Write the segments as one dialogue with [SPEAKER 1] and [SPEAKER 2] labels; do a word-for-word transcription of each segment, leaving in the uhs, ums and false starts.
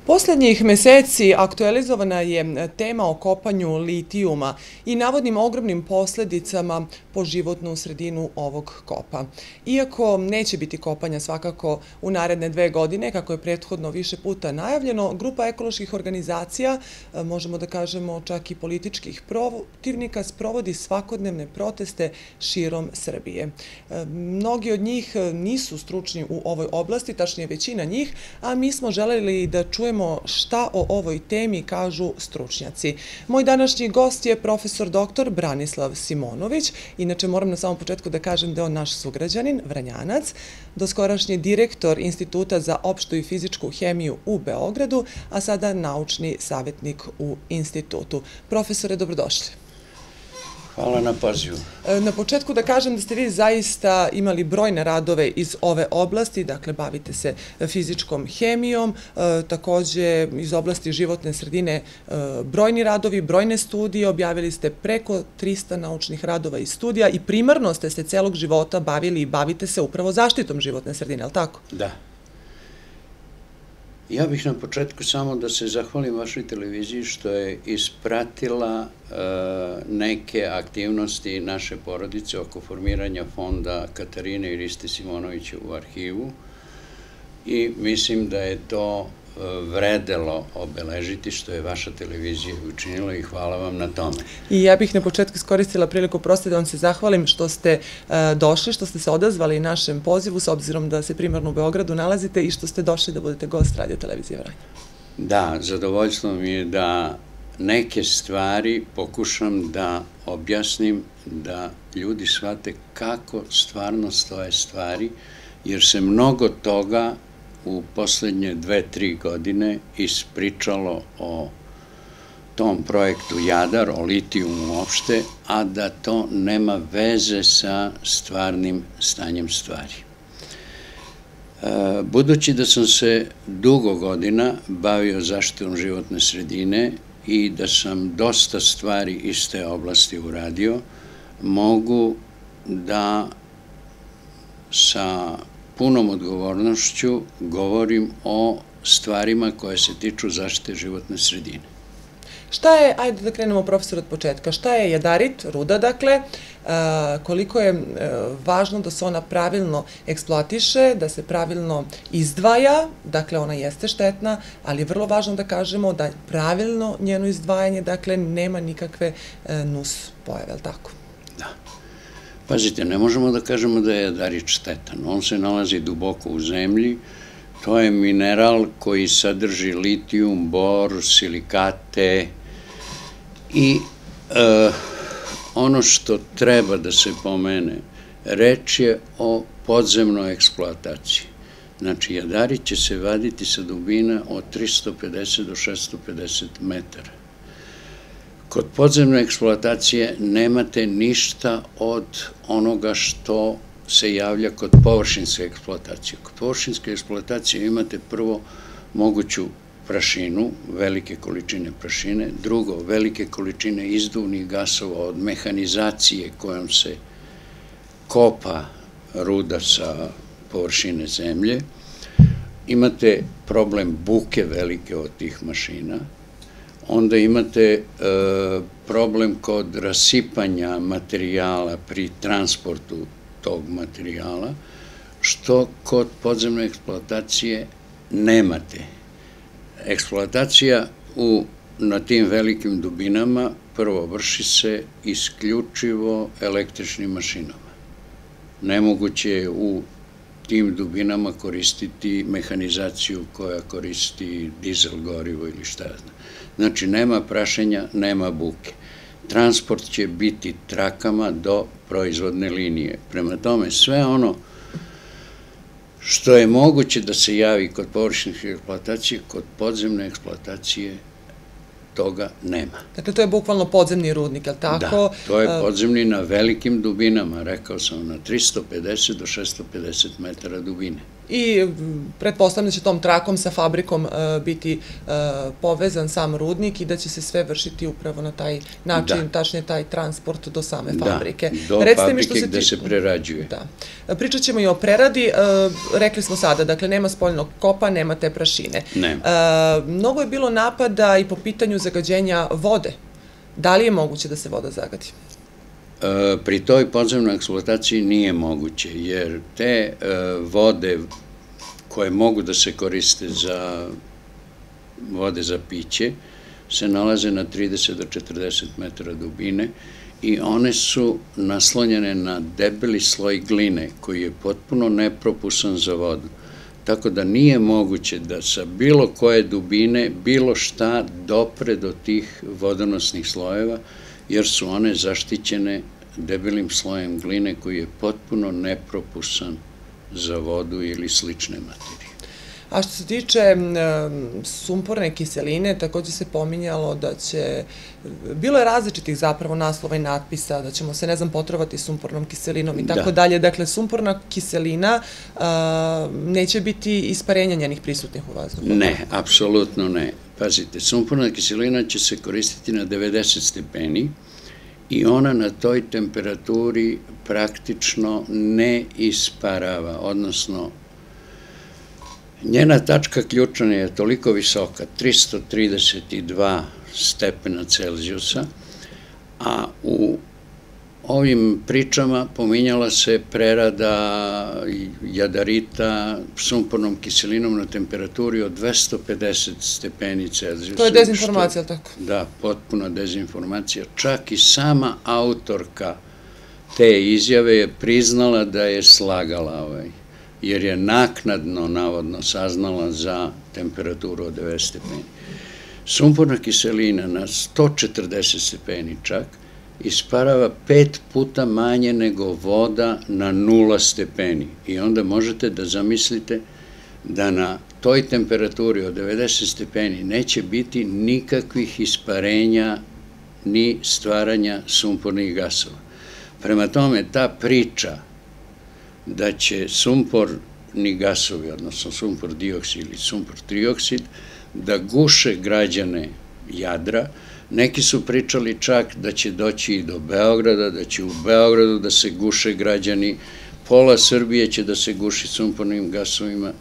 [SPEAKER 1] Poslednjih meseci aktualizovana je tema o kopanju litijuma i navodnim ogromnim posledicama po životnu sredinu ovog kopa. Iako neće biti kopanja svakako u naredne dve godine, kako je prethodno više puta najavljeno, grupa ekoloških organizacija, možemo da kažemo čak i političkih protivnika, sprovodi svakodnevne proteste širom Srbije. Mnogi od njih nisu stručni u ovoj oblasti, tačnije većina njih, a mi smo želeli da čujemo šta o ovoj temi kažu stručnjaci. Moj današnji gost je profesor doktor Branislav Simonović. Inače, moram na samom početku da kažem da je on naš sugrađanin, Vranjanac, doskorašnji direktor Instituta za opštu i fizičku hemiju u Beogradu, a sada naučni savjetnik u institutu. Profesore, dobrodošli.
[SPEAKER 2] Hvala na pozivu.
[SPEAKER 1] Na početku da kažem da ste vi zaista imali brojne radove iz ove oblasti, dakle bavite se fizičkom hemijom, takođe iz oblasti životne sredine brojni radovi, brojne studije, objavili ste preko trista naučnih radova i studija i primarno ste se celog života bavili i bavite se upravo zaštitom životne sredine, je li tako?
[SPEAKER 2] Da. Ja bih na početku samo da se zahvalim vašoj televiziji što je ispratila neke aktivnosti naše porodice oko formiranja fonda Katarine i Riste Simonovića u arhivu i mislim da je to vredelo obeležiti što je vaša televizija učinila i hvala vam na tome.
[SPEAKER 1] I ja bih na početku iskoristila priliku prosto da vam se zahvalim što ste došli, što ste se odazvali našem pozivu, s obzirom da se primarno u Beogradu nalazite i što ste došli da budete gost Radio televizije Vranje.
[SPEAKER 2] Da, zadovoljstvo mi je da neke stvari pokušam da objasnim, da ljudi shvate kako stvarno stoje stvari, jer se mnogo toga u poslednje dve, tri godine ispričalo o tom projektu Jadar, o litijumu uopšte, a da to nema veze sa stvarnim stanjem stvari. Budući da sam se dugo godina bavio zaštitom životne sredine i da sam dosta stvari iz te oblasti uradio, mogu da sa punom odgovornošću govorim o stvarima koje se tiču zaštite životne sredine.
[SPEAKER 1] Šta je, ajde da krenemo profesor od početka, šta je jadarit, ruda dakle, koliko je važno da se ona pravilno eksploatiše, da se pravilno izdvaja, dakle ona jeste štetna, ali je vrlo važno da kažemo da pravilno njeno izdvajanje, dakle nema nikakve nus pojave, ali tako?
[SPEAKER 2] Da. Pazite, ne možemo da kažemo da je jadarit štetan. On se nalazi duboko u zemlji. To je mineral koji sadrži litijum, bor, silikate i ono što treba da se pomene, reč je o podzemnoj eksploataciji. Znači, jadarit će se vaditi sa dubina od tristo pedeset do šesto pedeset metara. Kod podzemne eksploatacije nemate ništa od onoga što se javlja kod površinske eksploatacije. Kod površinske eksploatacije imate prvo moguću prašinu, velike količine prašine, drugo, velike količine izduvnih gasova od mehanizacije kojom se kopa ruda sa površine zemlje, imate problem buke velike od tih mašina, onda imate problem kod rasipanja materijala pri transportu tog materijala, što kod podzemne eksploatacije nemate. Eksploatacija na tim velikim dubinama prvo vrši se isključivo električnim mašinama. Nemoguće je u tim dubinama koristiti mehanizaciju koja koristi dizel gorivo ili šta znam. Znači, nema prašenja, nema buke. Transport će biti trakama do proizvodne linije. Prema tome, sve ono što je moguće da se javi kod površinske eksploatacije, kod podzemne eksploatacije toga nema.
[SPEAKER 1] Dakle, to je bukvalno podzemni rudnik, je li tako?
[SPEAKER 2] Da, to je podzemni na velikim dubinama, rekao sam, na tristo pedeset do šesto pedeset metara dubine.
[SPEAKER 1] i pretpostavljam da će tom trakom sa fabrikom biti povezan sam rudnik i da će se sve vršiti upravo na taj način, tačnije taj transport do same fabrike.
[SPEAKER 2] Da, do fabrike gde se prerađuje.
[SPEAKER 1] Da. Pričat ćemo i o preradi. Rekli smo sada, dakle, nema spoljnog kopa, nema te prašine.
[SPEAKER 2] Nema.
[SPEAKER 1] Mnogo je bilo napada i po pitanju zagađenja vode. Da li je moguće da se voda zagadi?
[SPEAKER 2] Pri toj podzemnoj eksploataciji nije moguće, jer te vode koje mogu da se koriste za vode za piće se nalaze na trideset do četrdeset metara dubine i one su naslonjene na debeli sloj gline koji je potpuno nepropusan za vodu. Tako da nije moguće da sa bilo koje dubine bilo šta dopre do tih vodonosnih slojeva, jer su one zaštićene debelim slojem gline koji je potpuno nepropusan za vodu ili slične materije.
[SPEAKER 1] A što se tiče sumporne kiseline, takođe se pominjalo da će, bilo je različitih zapravo naslova i natpisa, da ćemo se, ne znam, potrovati sumpornom kiselinom i tako dalje. Dakle, sumporna kiselina neće biti isparenja njenih prisutnih u vazduhu?
[SPEAKER 2] Ne, apsolutno ne. Pazite, sumporna kiselina će se koristiti na devedeset stepeni i ona na toj temperaturi praktično ne isparava, odnosno njena tačka ključanja je toliko visoka, trista trideset dva stepena Celzijusa, a u ovim pričama pominjala se prerada jadarita sumpornom kiselinom na temperaturi od dvesta pedeset stepeni Celzijusa.
[SPEAKER 1] To je dezinformacija, tako?
[SPEAKER 2] Da, potpuna dezinformacija. Čak i sama autorka te izjave je priznala da je slagala ovaj, jer je naknadno, navodno, saznala za temperaturu od devedeset stepeni. Sumporna kiselina na sto četrdeset stepeni čak isparava pet puta manje nego voda na nula stepeni. I onda možete da zamislite da na toj temperaturi od devedeset stepeni neće biti nikakvih isparenja ni stvaranja sumpornih gasova. Prema tome, ta priča da će sumporni gasovi, odnosno sumpor dioksid ili sumpor trioksid, da guše građane Jadra. Neki su pričali čak da će doći i do Beograda, da će u Beogradu da se guše građani, pola Srbije će da se guši sumpornim gasovima,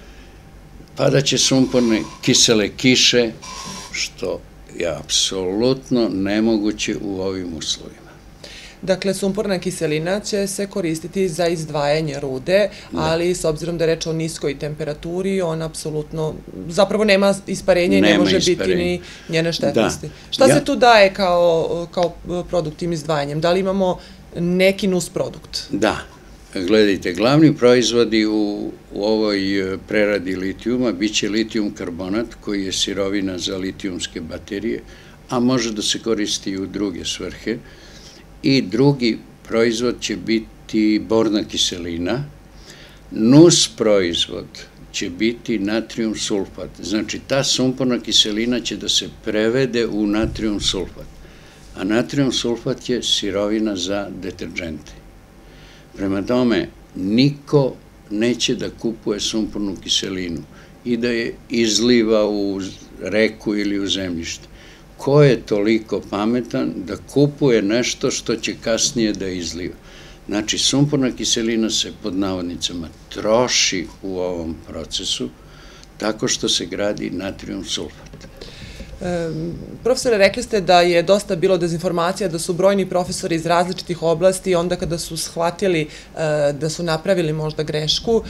[SPEAKER 2] pa da će sumporne kisele kiše, što je apsolutno nemoguće u ovim uslovima.
[SPEAKER 1] Dakle, sumporna kiselina će se koristiti za izdvajanje rude, ali s obzirom da je reč o niskoj temperaturi, on apsolutno, zapravo nema isparenja i ne može biti ni njene štetnosti. Šta se tu daje kao produkt tim izdvajanjem? Da li imamo neki nus produkt?
[SPEAKER 2] Da, gledajte, glavni proizvodi u ovoj preradi litijuma biće litijum karbonat, koji je sirovina za litijumske baterije, a može da se koristi i u druge svrhe. I drugi proizvod će biti borna kiselina. Nus proizvod će biti natrijum sulfat. Znači, ta sumporna kiselina će da se prevede u natrijum sulfat. A natrijum sulfat je sirovina za deterđente. Prema tome, niko neće da kupuje sumpornu kiselinu i da je izliva u reku ili u zemljište. Ko je toliko pametan da kupuje nešto što će kasnije da izliva? Znači, sumporna kiselina se pod navodnicama troši u ovom procesu tako što se gradi natrijum sulfat.
[SPEAKER 1] Profesore, rekli ste da je dosta bilo dezinformacija, da su brojni profesori iz različitih oblasti, onda kada su shvatili da su napravili možda grešku,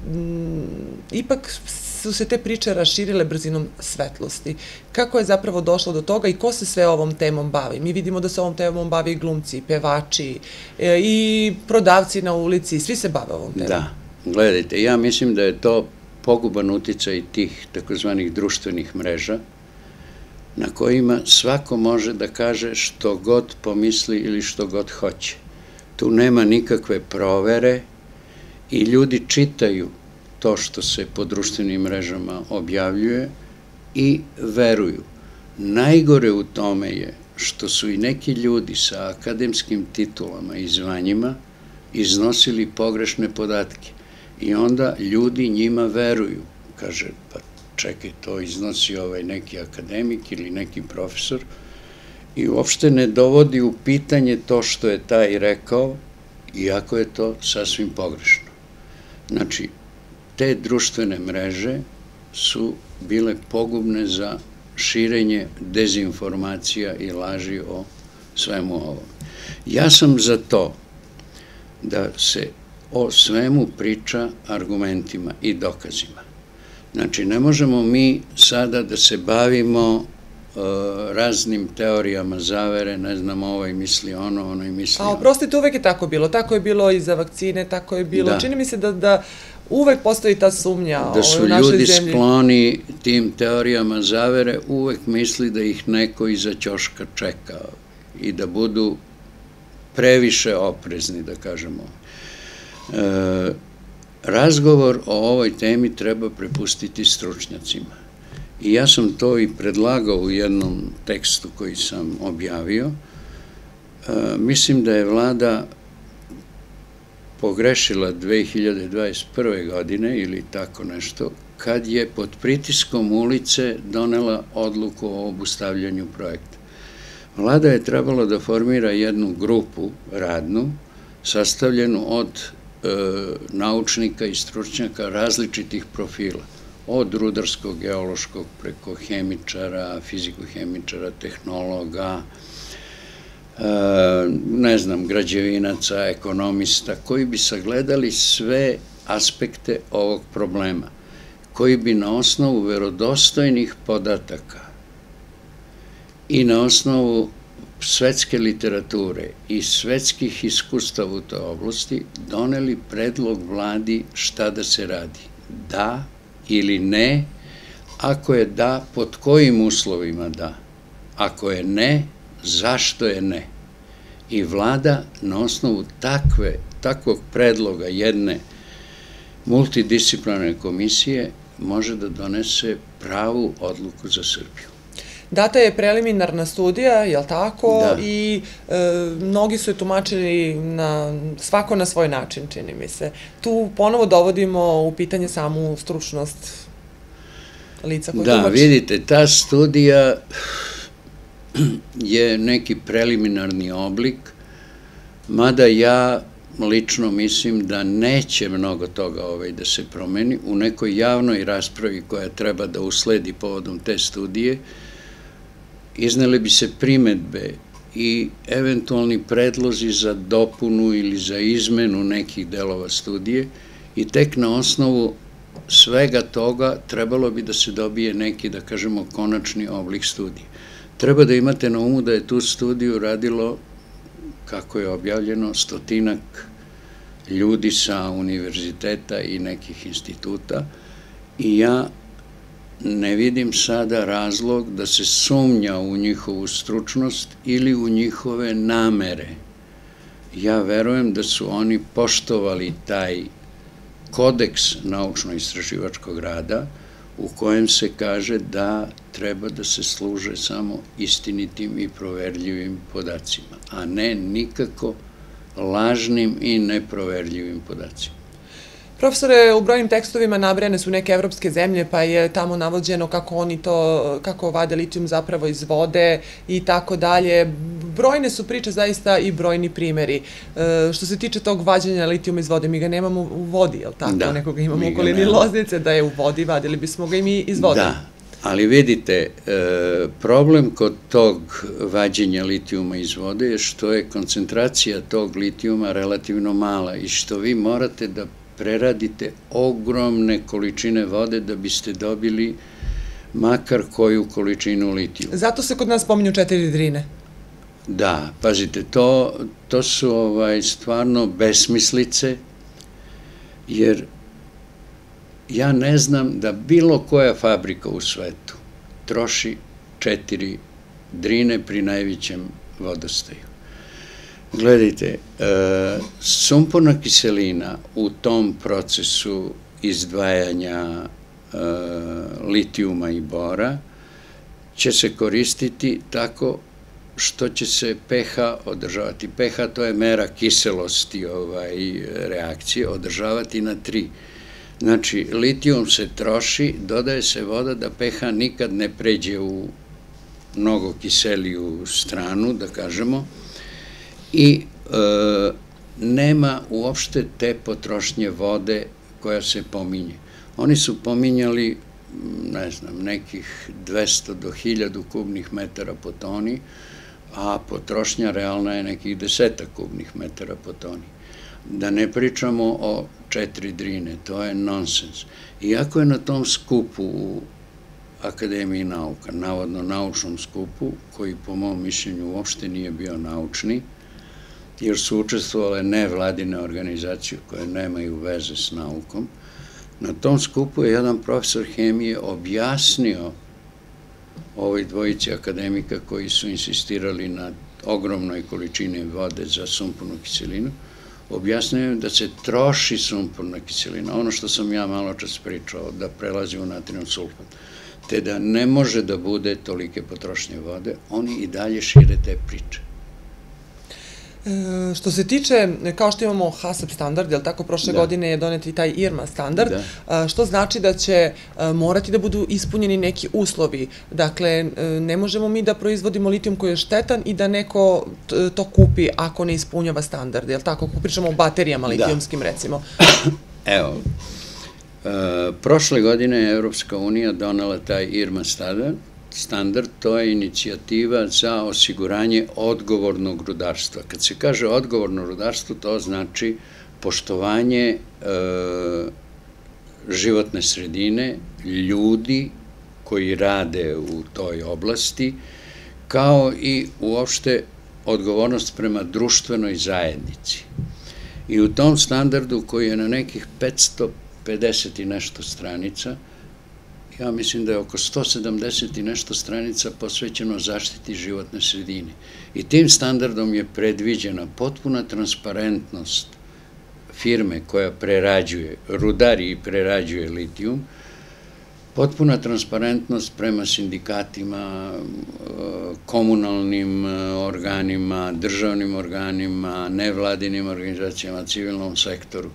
[SPEAKER 1] ipak su se te priče raširile brzinom svetlosti. Kako je zapravo došlo do toga i ko se sve ovom temom bavi? Mi vidimo da se ovom temom bavi i glumci, i pevači, i prodavci na ulici, svi se bave ovom temom.
[SPEAKER 2] Da, gledajte, ja mislim da je to poguban uticaj tih takozvanih društvenih mreža, na kojima svako može da kaže što god pomisli ili što god hoće. Tu nema nikakve provere i ljudi čitaju to što se po društvenim mrežama objavljuje i veruju. Najgore u tome je što su i neki ljudi sa akademskim titulama i zvanjima iznosili pogrešne podatke I onda ljudi njima veruju. Kaže, pa čekaj, to iznosi ovaj neki akademik ili neki profesor i uopšte ne dovodi u pitanje to što je taj rekao, iako je to sasvim pogrešno. Znači, te društvene mreže su bile pogubne za širenje dezinformacija i laži o svemu ovom. Ja sam za to da se o svemu priča argumentima i dokazima. Znači, ne možemo mi sada da se bavimo raznim teorijama zavere, ne znam, ovaj misli ono, ono i misli ono.
[SPEAKER 1] A oprostite, uvek je tako bilo. Tako je bilo i za vakcine, tako je bilo. Čini mi se da uvek postoji ta sumnja u našoj zemlji.
[SPEAKER 2] Da su ljudi skloni tim teorijama zavere, uvek misli da ih neko iza ćoška čeka i da budu previše oprezni, da kažemo. Razgovor o ovoj temi treba prepustiti stručnjacima. I ja sam to i predlagao u jednom tekstu koji sam objavio. Mislim da je vlada pogrešila dve hiljade dvadeset prve. godine ili tako nešto, kad je pod pritiskom ulice donela odluku o obustavljanju projekta. Vlada je trebalo da formira jednu grupu radnu, sastavljenu od naučnika i stručnjaka različitih profila, od rudarskog, geološkog, preko hemičara, fiziko-hemičara, tehnologa, ne znam, građevinaca, ekonomista, koji bi sagledali sve aspekte ovog problema, koji bi na osnovu verodostojnih podataka i na osnovu svetske literature i svetskih iskustava u toj oblasti doneli predlog vladi šta da se radi. Da ili ne, ako je da, pod kojim uslovima da, ako je ne, zašto je ne. I vlada na osnovu takve, takvog predloga jedne multidisciplinarne komisije može da donese pravu odluku za Srbiju.
[SPEAKER 1] Data je preliminarna studija, je li tako? Da. I mnogi su je tumačili svako na svoj način, čini mi se. Tu ponovo dovodimo u pitanje samu stručnost lica koje tumači.
[SPEAKER 2] Da, vidite, ta studija je neki preliminarni oblik, mada ja lično mislim da neće mnogo toga da se promeni. U nekoj javnoj raspravi koja treba da usledi povodom te studije, iznele bi se primetbe i eventualni predlozi za dopunu ili za izmenu nekih delova studije i tek na osnovu svega toga trebalo bi da se dobije neki, da kažemo, konačni oblik studije. Treba da imate na umu da je tu studiju radilo, kako je objavljeno, stotinak ljudi sa univerziteta i nekih instituta i ja ne vidim sada razlog da se sumnja u njihovu stručnost ili u njihove namere. Ja verujem da su oni poštovali taj kodeks naučno-istraživačkog rada u kojem se kaže da treba da se služe samo istinitim i proverljivim podacima, a ne nikako lažnim i neproverljivim podacima.
[SPEAKER 1] Profesore, u brojnim tekstovima nabrojane su neke evropske zemlje, pa je tamo navođeno kako oni to, kako vade litijum zapravo iz vode i tako dalje. Brojne su priče zaista i brojni primeri. Što se tiče tog vađenja litijuma iz vode, mi ga nemamo u vodi, je li tako?
[SPEAKER 2] Da.
[SPEAKER 1] Nekoga imamo u okolini Loznice, da je u vodi, vadili bismo ga i mi iz vode.
[SPEAKER 2] Da, ali vidite, problem kod tog vađenja litijuma iz vode je što je koncentracija tog litijuma relativno mala i što vi morate da preradite ogromne količine vode da biste dobili makar koju količinu litijuma.
[SPEAKER 1] Zato se kod nas pominju četiri drine.
[SPEAKER 2] Da, pazite, to su stvarno besmislice, jer ja ne znam da bilo koja fabrika u svetu troši četiri drine pri najvećem vodostaju. Gledajte, sumporna kiselina u tom procesu izdvajanja litijuma i bora će se koristiti tako što će se pH održavati. pH to je mera kiselosti reakcije, održavati na tri. Znači, litijum se troši, dodaje se voda da pH nikad ne pređe u mnogo kiseliju stranu, da kažemo, i nema uopšte te potrošnje vode koja se pominje. Oni su pominjali, ne znam, nekih dvesta do hiljadu kubnih metara po toni, a potrošnja realna je nekih desetak kubnih metara po toni. Da ne pričamo o četiri drine, to je nonsens. Iako je na tom skupu u Akademiji nauka, navodno naučnom skupu, koji po mom mišljenju uopšte nije bio naučni, jer su učestvovale nevladine organizacije koje nemaju veze s naukom, na tom skupu je jedan profesor hemije objasnio ovoj dvojici akademika koji su insistirali na ogromnoj količini vode za sumpornu kiselinu, objasnio je da se troši sumporna kiselina, ono što sam ja malo čas pričao, da prelazi u natrijum sulfat, te da ne može da bude tolike potrošnje vode, oni i dalje šire te priče.
[SPEAKER 1] Što se tiče, kao što imamo HACCP standard, je li tako, prošle godine je donet i taj I R M A standard, što znači da će morati da budu ispunjeni neki uslovi. Dakle, ne možemo mi da proizvodimo litijum koji je štetan i da neko to kupi ako ne ispunjava standard, je li tako, ako pričamo o baterijama litijumskim, recimo.
[SPEAKER 2] Evo, prošle godine je Evropska unija donala taj I R M A standard, standard, to je inicijativa za osiguranje odgovornog rudarstva. Kad se kaže odgovorno rudarstvo, to znači poštovanje životne sredine, ljudi koji rade u toj oblasti, kao i uopšte odgovornost prema društvenoj zajednici. I u tom standardu, koji je na nekih petsto pedeset i nešto stranica, ja mislim da je oko sto sedamdeset i nešto stranica posvećeno zaštiti životne sredine. I tim standardom je predviđena potpuna transparentnost firme koja prerađuje, rudari i prerađuje litijum, potpuna transparentnost prema sindikatima, komunalnim organima, državnim organima, nevladinim organizacijama, civilnom sektoru.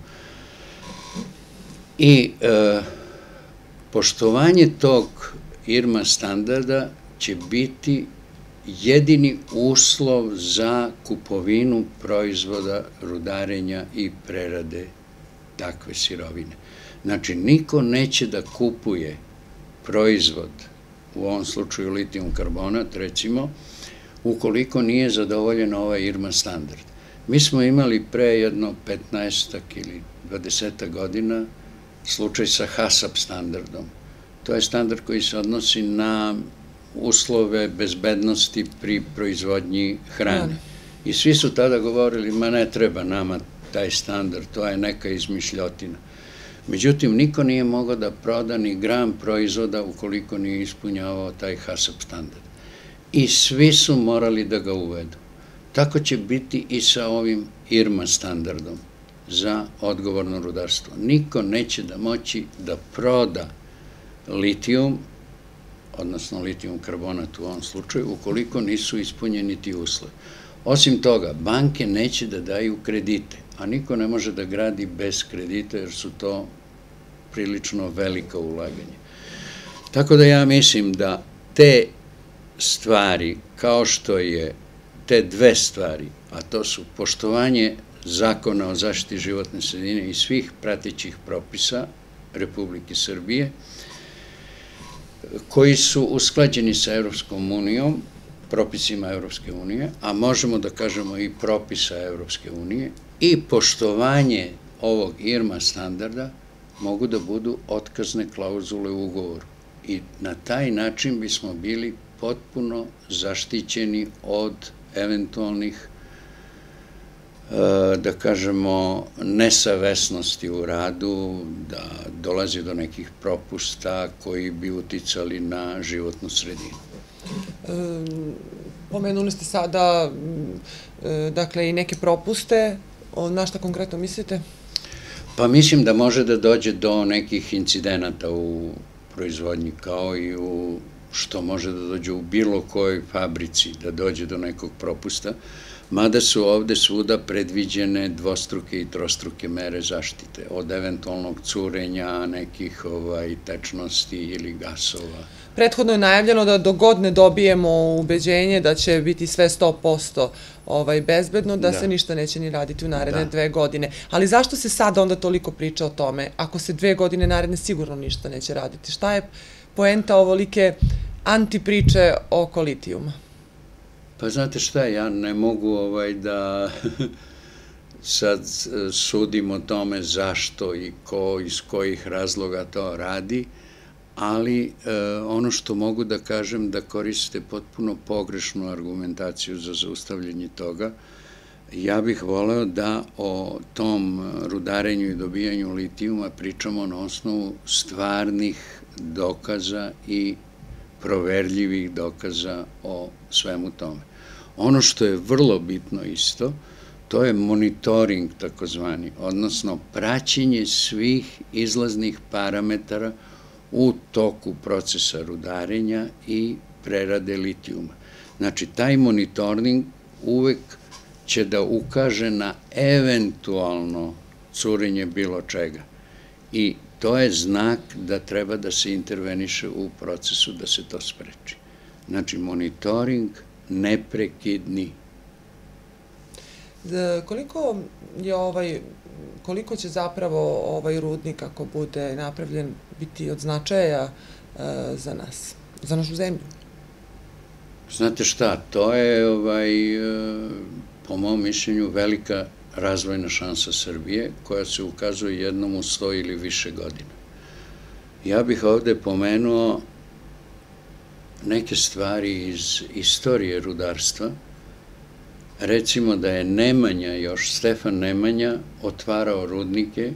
[SPEAKER 2] I poštovanje tog I R M A standarda će biti jedini uslov za kupovinu proizvoda rudarenja i prerade takve sirovine. Znači, niko neće da kupuje proizvod, u ovom slučaju litijum karbonat, recimo, ukoliko nije zadovoljen ovaj I R M A standard. Mi smo imali pre jedno petnaestak ili dvadesetak godina slučaj sa HACCP standardom. To je standard koji se odnosi na uslove bezbednosti pri proizvodnji hrane. I svi su tada govorili, ma ne treba nama taj standard, to je neka izmišljotina. Međutim, niko nije mogao da proda ni gram proizvoda ukoliko nije ispunjavao taj HACCP standard. I svi su morali da ga uvedu. Tako će biti i sa ovim I R M A standardom za odgovorno rudarstvo. Niko neće da moći da proda litijum, odnosno litijum karbonat u ovom slučaju, ukoliko nisu ispunjeni ti uslovi. Osim toga, banke neće da daju kredite, a niko ne može da gradi bez kredita, jer su to prilično velika ulaganja. Tako da ja mislim da te stvari, kao što je te dve stvari, a to su poštovanje Zakona o zaštiti životne sredine i svih pratećih propisa Republike Srbije, koji su usklađeni sa Evropskom unijom, propisima Evropske unije, a možemo da kažemo i propisa Evropske unije, i poštovanje ovog I R M A standarda mogu da budu otkazne klauzule u ugovoru. I na taj način bismo bili potpuno zaštićeni od eventualnih, da kažemo, nesavesnosti u radu, da dolazi do nekih propusta koji bi uticali na životnu sredinu.
[SPEAKER 1] Pomenuli ste sada, dakle, i neke propuste. Na šta konkretno mislite?
[SPEAKER 2] Pa mislim da može da dođe do nekih incidenata u proizvodnji, kao i u što može da dođe u bilo kojoj fabrici, da dođe do nekog propusta, mada su ovde svuda predviđene dvostruke i trostruke mere zaštite, od eventualnog curenja, nekih tečnosti ili gasova.
[SPEAKER 1] Prethodno je najavljeno da dok god ne dobijemo ubeđenje da će biti sve sto posto bezbedno, da se ništa neće ni raditi u naredne dve godine. Ali zašto se sada onda toliko priča o tome, ako se dve godine naredne sigurno ništa neće raditi? Šta je poenta ovolike antipriče oko litijuma?
[SPEAKER 2] Pa znate šta, ja ne mogu da sad sudim o tome zašto i ko, iz kojih razloga to radi, ali ono što mogu da kažem da koriste potpuno pogrešnu argumentaciju za zaustavljanje toga. Ja bih voleo da o tom rudarenju i dobijanju litijuma pričamo na osnovu stvarnih dokaza i proverljivih dokaza o svemu tome. Ono što je vrlo bitno isto, to je monitoring takozvani, odnosno praćenje svih izlaznih parametara u toku procesa rudarenja i prerade litijuma. Znači, taj monitoring uvek će da ukaže na eventualno curenje bilo čega. I to je znak da treba da se interveniše u procesu da se to spreči. Znači, monitoring neprekidni.
[SPEAKER 1] Koliko je ovaj, koliko će zapravo ovaj rudnik, ako bude napravljen, biti od značaja za nas, za našu zemlju?
[SPEAKER 2] Znate šta, to je, po mom mišljenju, velika razvojna šansa Srbije, koja se ukazuje jednom u sto ili više godina. Ja bih ovde pomenuo neke stvari iz istorije rudarstva. Recimo da je Nemanja, još Stefan Nemanja, otvarao rudnike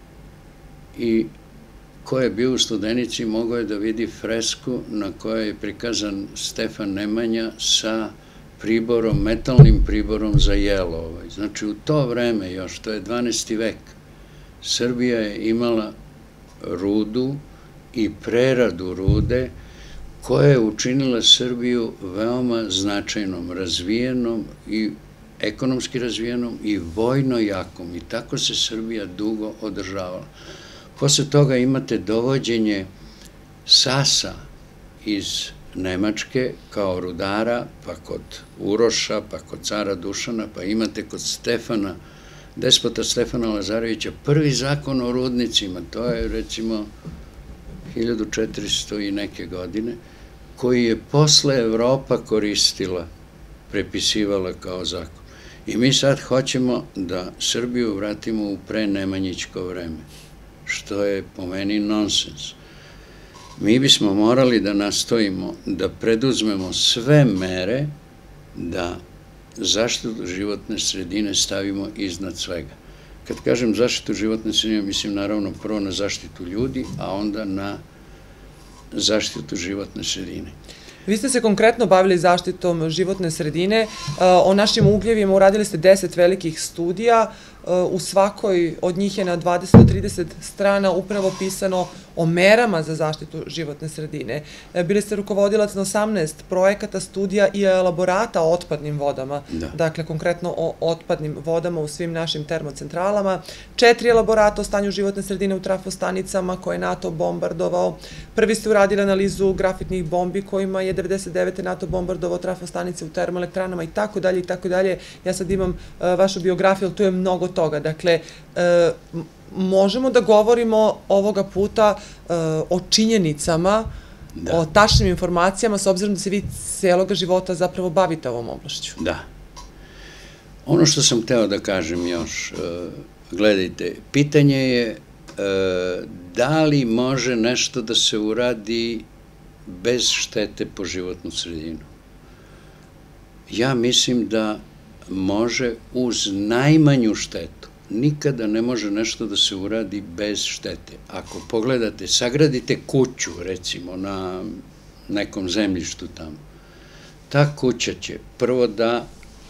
[SPEAKER 2] i ko je bio u Studenici mogao je da vidi fresku na kojoj je prikazan Stefan Nemanja sa priborom, metalnim priborom za jelo. Znači, u to vreme još, to je dvanaesti vek, Srbija je imala rudu i preradu rude koja je učinila Srbiju veoma značajnom, razvijenom i ekonomski razvijenom i vojno jakom. I tako se Srbija dugo održavala. Posle toga imate dovođenje Sasa iz Nemačke kao rudara, pa kod Uroša, pa kod cara Dušana, pa imate kod Stefana, despota Stefana Lazarevića, prvi zakon o rudnicima, to je recimo hiljadu četiristo i neke godine, koji je posle Evropa koristila, prepisivala kao zakon. I mi sad hoćemo da Srbiju vratimo u pre-nemanjićko vreme, što je po meni nonsens. Mi bismo morali da nastojimo da preduzmemo sve mere da zaštitu životne sredine stavimo iznad svega. Kad kažem zaštitu životne sredine, mislim naravno prvo na zaštitu ljudi, a onda na zaštitu životne sredine.
[SPEAKER 1] Vi ste se konkretno bavili zaštitom životne sredine. O našim ugljevima uradili ste deset velikih studija. U svakoj od njih je na dvadeset do trideset strana upravo pisano o merama za zaštitu životne sredine. Bili ste rukovodilac na osamnaest projekata, studija i elaborata o otpadnim vodama. Dakle, konkretno o otpadnim vodama u svim našim termocentralama. Četiri elaborata o stanju životne sredine u trafostanicama koje je NATO bombardovao. Prvi ste uradili analizu grafitnih bombi kojima je devedeset devete NATO bombardovao trafostanice u termoelektranama i tako dalje i tako dalje. Ja sad imam vašu biografiju, ali tu je mnogo toga. Dakle, možemo da govorimo ovoga puta o činjenicama, o tačnim informacijama, s obzirom da se vi celoga života zapravo bavite ovom oblašću.
[SPEAKER 2] Da. Ono što sam hteo da kažem još, gledajte, pitanje je da li može nešto da se uradi bez štete po životnu sredinu. Ja mislim da može uz najmanju štetu. Nikada ne može nešto da se uradi bez štete. Ako pogledate, sagradite kuću, recimo, na nekom zemljištu tamo, ta kuća će prvo da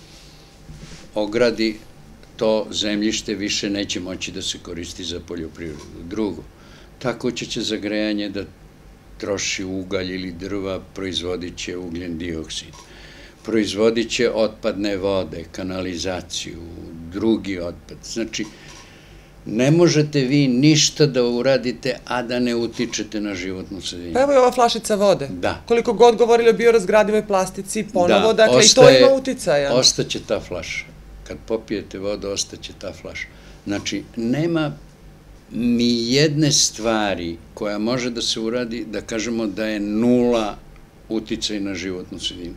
[SPEAKER 2] ogradi to zemljište, više neće moći da se koristi za poljoprivredu. Drugo, ta kuća će za grejanje da troši ugalj ili drva, proizvodit će ugljen dioksid. Proizvodit će otpadne vode, kanalizaciju, drugi otpad. Znači, ne možete vi ništa da uradite, a da ne utičete na životnu sredinu.
[SPEAKER 1] Pa evo je ova flašica vode.
[SPEAKER 2] Da.
[SPEAKER 1] Koliko god govorili o biorazgradivoj plastici, ponovo,
[SPEAKER 2] Da,
[SPEAKER 1] dakle, i to
[SPEAKER 2] ostaje-
[SPEAKER 1] ima uticaja.
[SPEAKER 2] Ostaće ta flaša. Kad popijete vodu, ostaće ta flaša. Znači, nema ni jedne stvari koja može da se uradi, da kažemo da je nula uticaj na životnu sredinu.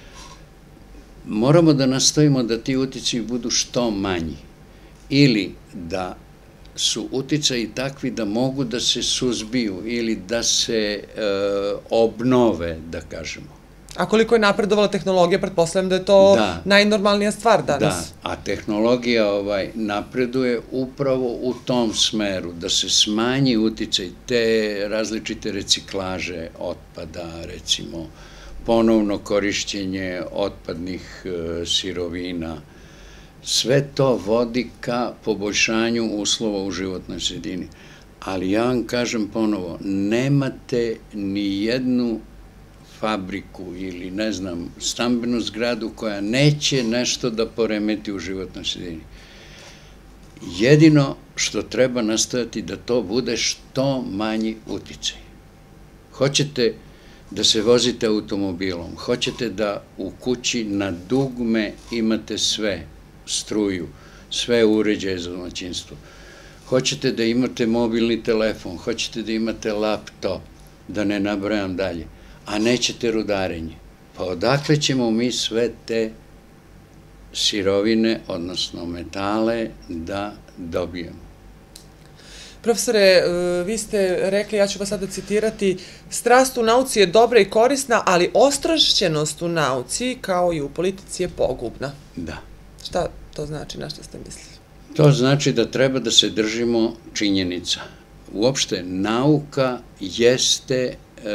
[SPEAKER 2] Moramo da nastavimo da ti uticaji budu što manji. Ili da su uticaji takvi da mogu da se suzbiju ili da se e, obnove, da kažemo.
[SPEAKER 1] A koliko je napredovala tehnologija, pretpostavljam da je to
[SPEAKER 2] Da.
[SPEAKER 1] najnormalnija stvar danas.
[SPEAKER 2] Da, a tehnologija ovaj, napreduje upravo u tom smeru, da se smanji uticaj te različite reciklaže otpada, recimo, ponovno korišćenje otpadnih e, sirovina. Sve to vodi ka poboljšanju uslova u životnoj sredini. Ali ja vam kažem ponovo, nemate ni jednu fabriku ili, ne znam, stambenu zgradu koja neće nešto da poremeti u životnoj sredini. Jedino što treba nastaviti da to bude što manji uticaj. Hoćete da se vozite automobilom, hoćete da u kući na dugme imate sve, struju, sve uređaje za domaćinstvo, hoćete da imate mobilni telefon, hoćete da imate laptop, da ne nabrajam dalje, a nećete rudarenje. Pa odakle ćemo mi sve te sirovine, odnosno metale, da dobijemo?
[SPEAKER 1] Profesore, vi ste rekli, ja ću vas sada citirati, strast u nauci je dobra i korisna, ali ostrašćenost u nauci, kao i u politici, je pogubna.
[SPEAKER 2] Da.
[SPEAKER 1] Šta to znači, na što ste mislili?
[SPEAKER 2] To znači da treba da se držimo činjenica. Uopšte, nauka jeste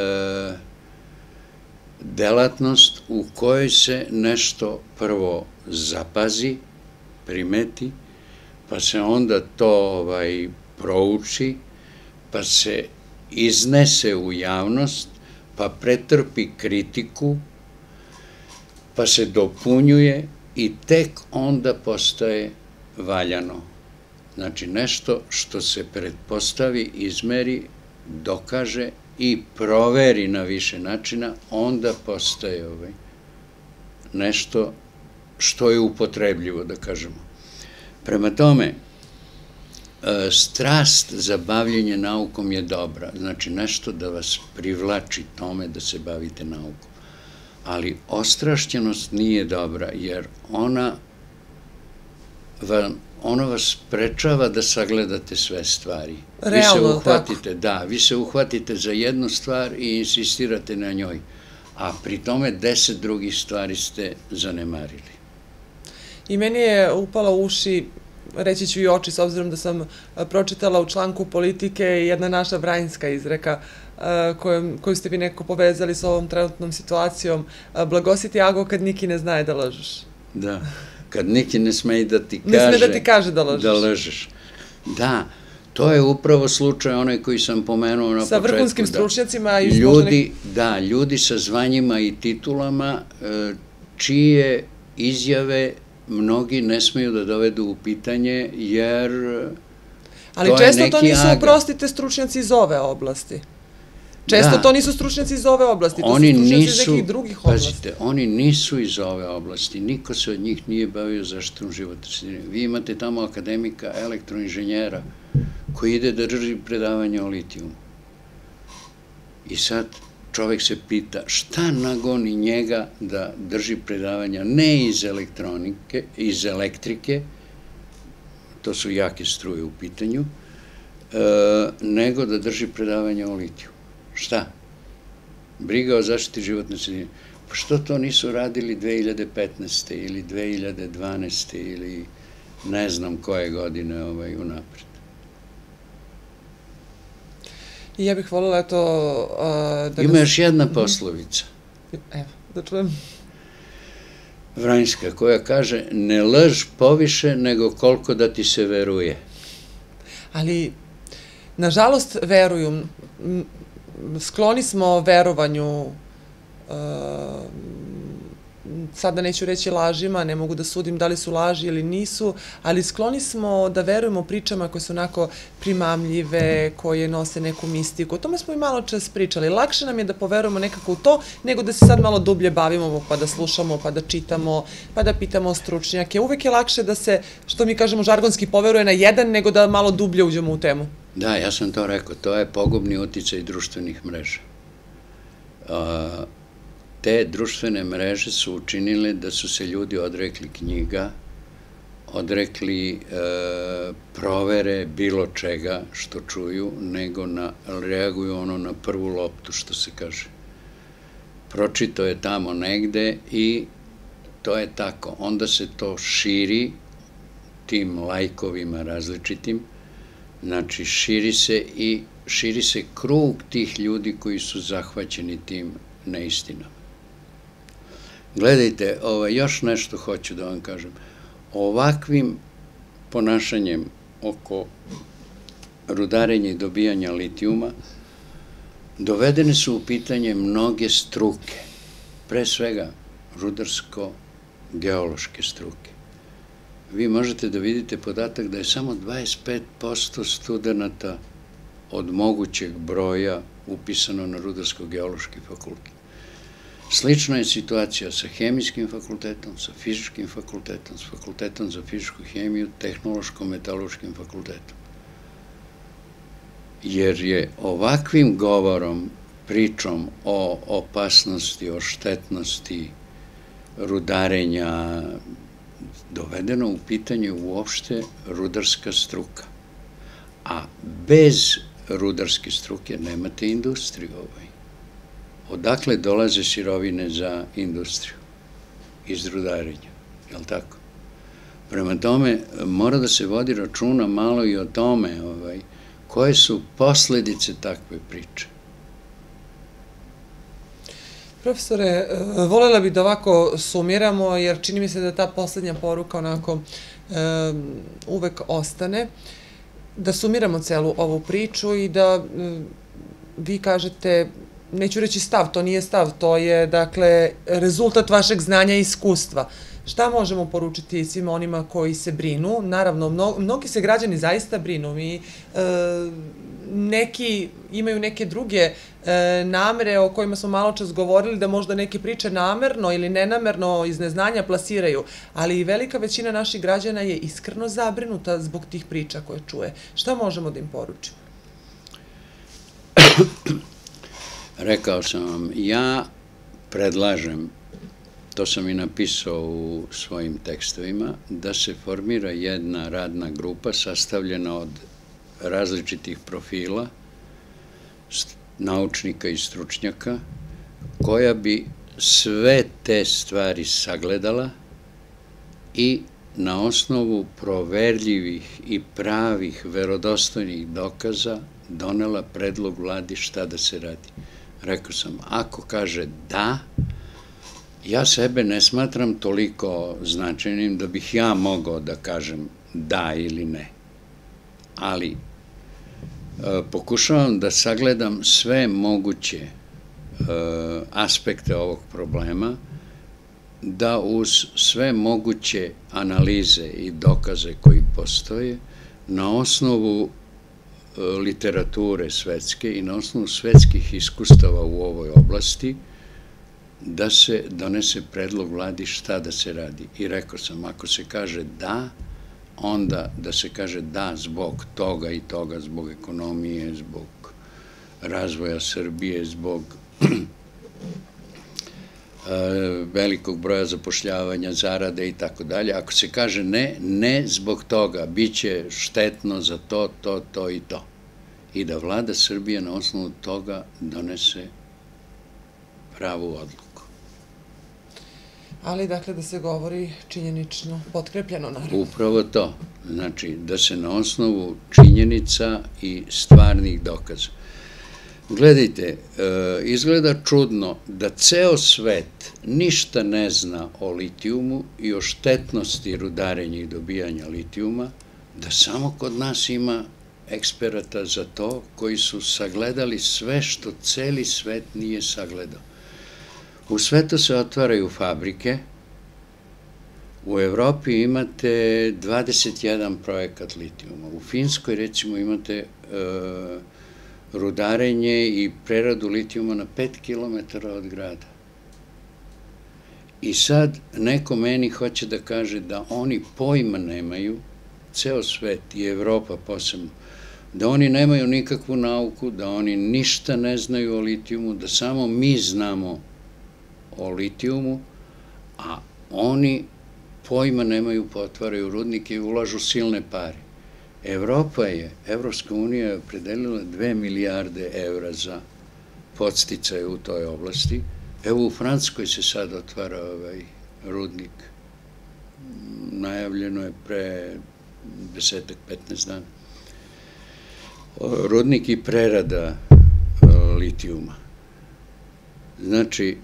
[SPEAKER 2] delatnost u kojoj se nešto prvo zapazi, primeti, pa se onda to ovaj, prouči, pa se iznese u javnost, pa pretrpi kritiku, pa se dopunjuje i tek onda postaje valjano. Znači, nešto što se pretpostavi, izmeri, dokaže i proveri na više načina, onda postaje ovaj, nešto što je upotrebljivo, da kažemo. Prema tome, strast za bavljenje naukom je dobra, znači nešto da vas privlači tome da se bavite naukom. Ali ostrašćenost nije dobra, jer ona, ona vas sprečava da sagledate sve stvari.
[SPEAKER 1] Realno, tako.
[SPEAKER 2] Da, vi se uhvatite za jednu stvar i insistirate na njoj, a pri tome deset drugih stvari ste zanemarili.
[SPEAKER 1] I meni je upala u uši, reći ću i oči, s obzirom da sam pročitala u članku Politike jedna naša vranjska izreka, koju ste vi nekako povezali s ovom trenutnom situacijom. Blagositi Ago kad Niki ne znaje da lažeš.
[SPEAKER 2] Da, kad Niki ne smeje da ti
[SPEAKER 1] kaže, ne sme da ti kaže da lažeš.
[SPEAKER 2] Da lažeš. Da, to je upravo slučaj onaj koji sam pomenuo na početku.
[SPEAKER 1] Sa vrhunskim stručnjacima.
[SPEAKER 2] Ljudi, da, ljudi sa zvanjima i titulama, čije izjave mnogi ne smeju da dovedu u pitanje, jer
[SPEAKER 1] ali često to nisu, oprostite, stručnjaci iz ove oblasti. Često to nisu stručnjaci iz ove oblasti, to su stručnjaci iz nekih drugih oblasti.
[SPEAKER 2] Pazite, oni nisu iz ove oblasti, niko se od njih nije bavio zaštitom životne sredine. Vi imate tamo akademika, elektroinženjera, koji ide da drži predavanje o litijumu. I sad čovek se pita šta nagoni njega da drži predavanja ne iz elektronike, iz elektrike, to su jake struje u pitanju, nego da drži predavanja o litiju. Šta? Briga o zaštiti životne sredine. Pa što to nisu radili dve hiljade petnaeste. ili dve hiljade dvanaeste. ili ne znam koje godine unapred.
[SPEAKER 1] I ja bih voljela to...
[SPEAKER 2] Ima još jedna poslovica.
[SPEAKER 1] Evo, da čujem.
[SPEAKER 2] Vranjska, koja kaže, ne laž poviše nego koliko da ti se veruje.
[SPEAKER 1] Ali, nažalost, veruju. skloni smo verovanju, sada neću reći lažima, ne mogu da sudim da li su laži ili nisu, ali skloni smo da verujemo pričama koje su onako primamljive, koje nose neku mistiku. O tome smo i malo čas pričali. Lakše nam je da poverujemo nekako u to, nego da se sad malo dublje bavimo, pa da slušamo, pa da čitamo, pa da pitamo stručnjake. Uvek je lakše da se, što mi kažemo žargonski, poveruje na jedan, nego da malo dublje uđemo u temu.
[SPEAKER 2] Da, ja sam to rekao, to je pogubni uticaj društvenih mreža. Te društvene mreže su učinile da su se ljudi odrekli knjiga, odrekli provere bilo čega što čuju, nego reaguju ono na prvu loptu, što se kaže. Pročito je tamo negde i to je tako. Onda se to širi tim lajkovima različitim, znači širi se i širi se krug tih ljudi koji su zahvaćeni tim neistinama. Gledajte, još nešto hoću da vam kažem. Ovakvim ponašanjem oko rudarenja i dobijanja litijuma dovedene su u pitanje mnoge struke, pre svega rudarsko-geološke struke. Vi možete da vidite podatak da je samo dvadeset pet posto studenta od mogućeg broja upisano na rudarsko-geološki fakultet. Slična je situacija sa hemijskim fakultetom, sa fizičkim fakultetom, sa fakultetom za fizičku hemiju, tehnološko-metaloškim fakultetom. Jer je ovakvim govorom, pričom o opasnosti, o štetnosti rudarenja dovedeno u pitanje uopšte rudarska struka. A bez rudarske struke nemate industriju ovaj. Odakle dolaze sirovine za industriju? Iz rudarenja, je li tako? Prema tome, mora da se vodi računa malo i o tome, koje su posledice takve priče.
[SPEAKER 1] Profesore, voljela bih da ovako sumiramo, jer čini mi se da ta poslednja poruka onako uvek ostane, da sumiramo celu ovu priču i da vi kažete, neću reći stav, to nije stav, to je, dakle, rezultat vašeg znanja i iskustva. Šta možemo poručiti svima onima koji se brinu? Naravno, mnogi se građani zaista brinu. Neki imaju neke druge namere o kojima smo malo čas govorili, da možda neke priče namerno ili nenamerno iz neznanja plasiraju, ali i velika većina naših građana je iskreno zabrinuta zbog tih priča koje čuje. Šta možemo da im poručimo?
[SPEAKER 2] Rekao sam vam, ja predlažem, to sam i napisao u svojim tekstovima, da se formira jedna radna grupa sastavljena od različitih profila, naučnika i stručnjaka, koja bi sve te stvari sagledala i na osnovu proverljivih i pravih, verodostojnih dokaza donela predlog vladi šta da se radi. Rekao sam, ako kaže da, ja sebe ne smatram toliko značajnim da bih ja mogao da kažem da ili ne. Ali pokušavam da sagledam sve moguće aspekte ovog problema, da uz sve moguće analize i dokaze koji postoje, na osnovu literature svetske i na osnovu svetskih iskustava u ovoj oblasti, da se donese predlog vladi šta da se radi. I rekao sam, ako se kaže da, onda da se kaže da zbog toga i toga, zbog ekonomije, zbog razvoja Srbije, zbog velikog broja zapošljavanja, zarade i tako dalje. Ako se kaže ne, ne zbog toga, bit će štetno za to, to, to i to. I da vlada Srbije na osnovu toga donese pravu odluku.
[SPEAKER 1] Ali, dakle, da se govori činjenično, potkrepljeno, naravno.
[SPEAKER 2] Upravo to. Znači, da se na osnovu činjenica i stvarnih dokaza. Gledajte, izgleda čudno da ceo svet ništa ne zna o litijumu i o štetnosti rudarenja i dobijanja litijuma, da samo kod nas ima eksperata za to, koji su sagledali sve što celi svet nije sagledao. U svetu se otvaraju fabrike, u Evropi imate dvadeset jedan projekat litijuma, u Finskoj recimo imate rudarenje i preradu litijuma na pet kilometara od grada. I sad neko meni hoće da kaže da oni pojma nemaju, ceo svet i Evropa posebno, da oni nemaju nikakvu nauku, da oni ništa ne znaju o litijumu, da samo mi znamo o litijumu, a oni pojma nemaju, potvaraju rudnike i ulažu silne pare. Evropa je, Evropska unija je opredelila dve milijarde evra za podsticaje u toj oblasti. Evo u Francuskoj se sad otvara ovaj rudnik. Najavljeno je pre desetak, petnaest dana. Rudnik i prerada litijuma. Znači,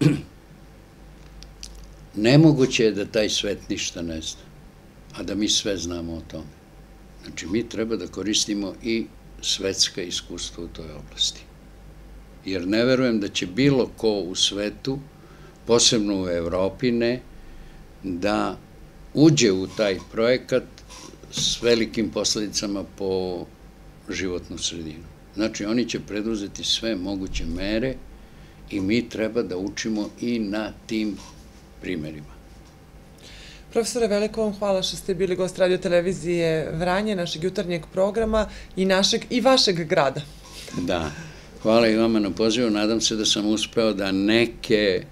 [SPEAKER 2] nemoguće je da taj svet ništa ne zna, a da mi sve znamo o tome. Znači, mi treba da koristimo i svetska iskustva u toj oblasti. Jer ne verujem da će bilo ko u svetu, posebno u Evropi ne, da uđe u taj projekat s velikim posledicama po životnu sredinu. Znači, oni će preduzeti sve moguće mere i mi treba da učimo i na tim primerima.
[SPEAKER 1] Profesore, veliko vam hvala što ste bili gost radio televizije Vranje, našeg jutarnjeg programa i našeg i vašeg grada.
[SPEAKER 2] Da, hvala i vama na pozivu. Nadam se da sam uspeo da neke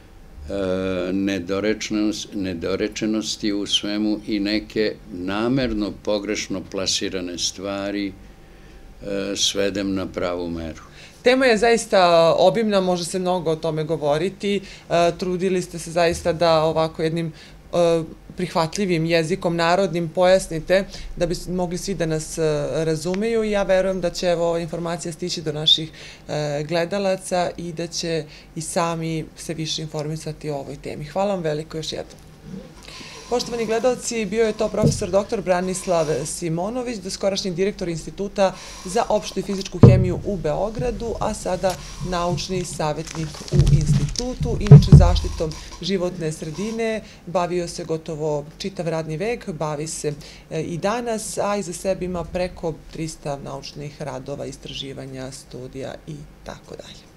[SPEAKER 2] nedorečenosti u svemu i neke namerno pogrešno plasirane stvari svedem na pravu meru.
[SPEAKER 1] Tema je zaista obimna, može se mnogo o tome govoriti. Trudili ste se zaista da ovako jednim prihvatljivim jezikom narodnim pojasnite da bi mogli svi da nas razumeju i ja verujem da će ova informacija stići do naših gledalaca i da će i sami se više informisati o ovoj temi. Hvala vam veliko još jednom. Poštovani gledalci, bio je to profesor doktor Branislav Simonović, doskorašnji direktor Instituta za opštu i fizičku hemiju u Beogradu, a sada naučni savjetnik u institutu. Inače, zaštitom životne sredine bavio se gotovo čitav radni vek, bavi se i danas, a iza sebe ima preko trista naučnih radova, istraživanja, studija i tako dalje.